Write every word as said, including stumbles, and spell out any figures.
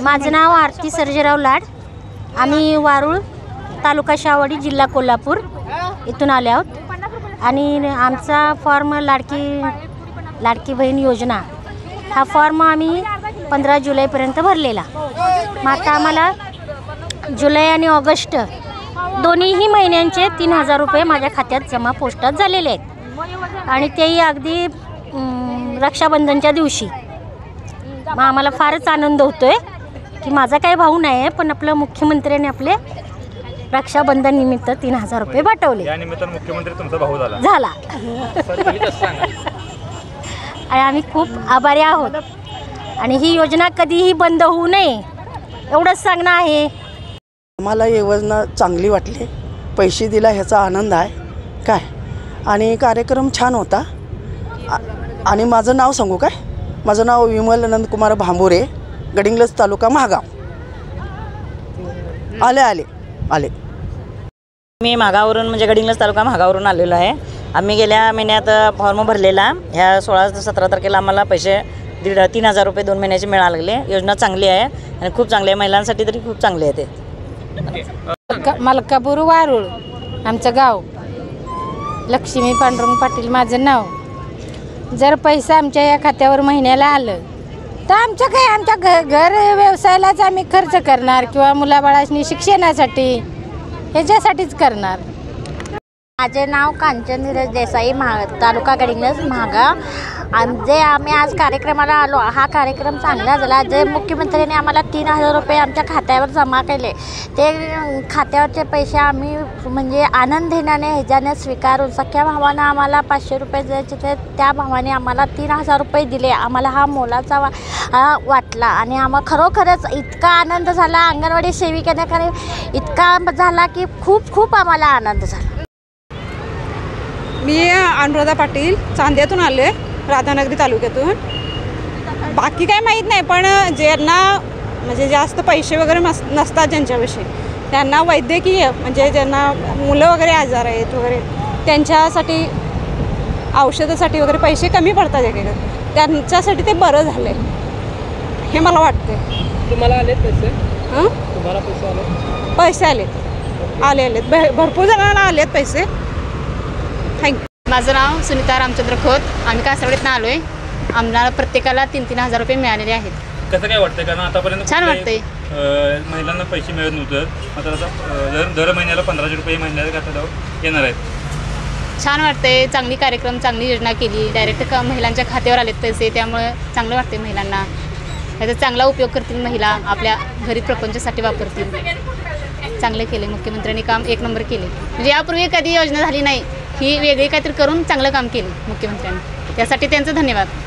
माझं नाव आरती सर्जेराव लाड. आम्ही वारुळ तालुका शावडी जिल्हा कोल्हापूर इथून आले आहोत आणि आमचा फॉर्म लाडकी लाडकी बहीण योजना हा फॉर्म आम्ही पंधरा जुलैपर्यंत भरलेला. मग आता आम्हाला जुलै आणि ऑगस्ट दोन्हीही महिन्यांचे तीन हजार रुपये माझ्या खात्यात जमा पोस्टात झालेले आहेत आणि तेही अगदी रक्षाबंधनच्या दिवशी. मग आम्हाला फारच आनंद होतो आहे की माझा काही भाऊ नाही आहे, पण आपलं मुख्यमंत्र्यांनी आपले रक्षाबंधन निमित्त तीन हजार रुपये पाठवले. या निमित्तानं मुख्यमंत्री तुमचा भाऊ झाला झाला आणि आम्ही खूप आभारी आहोत. आणि ही योजना कधीही बंद होऊ नये एवढंच सांगणं आहे. आम्हाला योजना चांगली वाटली, पैसे दिला ह्याचा आनंद आहे काय. आणि कार्यक्रम छान होता. आणि माझं नाव सांगू काय, माझं नाव विमल नंदकुमार भांबुरे, गडिंग्लज तालुका महागाव. आले आले आले मी महागावरून म्हणजे गडिंग्लज तालुका महागावरून आलेलो आहे. आम्ही गेल्या महिन्यात फॉर्म भरलेला. ह्या सोळा सतरा तारखेला आम्हाला पैसे दीड तीन हजार रुपये दोन महिन्याचे मिळायला लागले. योजना चांगली आहे आणि खूप चांगली आहे, महिलांसाठी तरी खूप चांगली आहे ते. मलकापूर वारुळ आमचं गाव. लक्ष्मी पांडुरंग पाटील माझं नाव. जर पैसा आमच्या या खात्यावर महिन्याला आलं तर आमच्या काही आमच्या घ घर व्यवसायालाच आम्ही खर्च करणार किंवा मुलाबाळांनी शिक्षणासाठी ह्याच्यासाठीच करणार. माझे नाव कांचन नीरज देसाई, महा तालुका गडिंग्लज महागाव. आम जे आम्ही आज कार्यक्रमाला आलो, हा कार्यक्रम चांगला झाला. जे मुख्यमंत्र्यांनी आम्हाला तीन हजार रुपये आमच्या खात्यावर जमा केले, ते खात्यावरचे पैसे आम्ही म्हणजे आनंदाने ह्याच्याने स्वीकारून सख्या भावानं आम्हाला पाचशे रुपये द्यायचे ते त्या भावाने आम्हाला तीन हजार रुपये दिले. आम्हाला हा मोलाचा वा वाटला आणि आम्हाला खरोखरच इतका आनंद झाला. अंगणवाडी सेविकेने इतका झाला की खूप खूप आम्हाला आनंद झाला. मी अनुराधा पाटील चांद्यातून आले, राधानगरी तालुक्यातून. बाकी काय माहीत नाही, पण ज्यांना म्हणजे जास्त पैसे वगैरे नस नसतात ज्यांच्याविषयी त्यांना वैद्यकीय म्हणजे ज्यांना मुलं वगैरे आजार आहेत वगैरे त्यांच्यासाठी औषधासाठी वगैरे पैसे कमी पडतात एकेका, त्यांच्यासाठी ते बरं झालं आहे हे मला वाटते. तुम्हाला आले पैसे? हां, तुम्हाला पैसे आले? पैसे आलेत आले आलेत भरपूर जणांना आलेत पैसे. थँक्यू. माझं नाव सुनीता रामचंद्र खोत. आम्ही कासरवाडीतून आलो आहे. आम्हाला प्रत्येकाला तीन तीन हजार रुपये मिळालेले आहेत. कसं काय वाटतंय, कारण आतापर्यंत छान वाटतंय. महिलांना पैसे मिळत नव्हतं, मात्र आता दर दर महिन्याला पंधराशे रुपये महिन्याला खात्यावर येणार आहेत. छान वाटतंय. चांगली कार्यक्रम चांगली योजना केली. डायरेक्ट का महिलांच्या खात्यावर आलेत पैसे, त्यामुळे चांगलं वाटतंय. महिलांना त्याचा चांगला उपयोग करतील, महिला आपल्या घरी प्रपंचासाठी वापरतील. चांगलं केले मुख्यमंत्र्यांनी, काम एक नंबर केले. म्हणजे यापूर्वी कधी योजना झाली नाही, ही वेगळी काहीतरी करून चांगलं काम केलं मुख्यमंत्र्यांनी, त्यासाठी त्यांचं धन्यवाद.